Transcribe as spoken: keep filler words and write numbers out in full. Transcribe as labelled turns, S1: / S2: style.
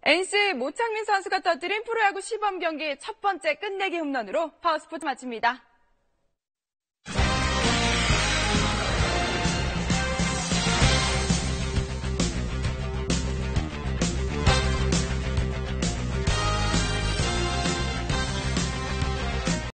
S1: 엔씨 모창민 선수가 터뜨린 프로야구 시범 경기 첫 번째 끝내기 홈런으로 파워스포츠 마칩니다.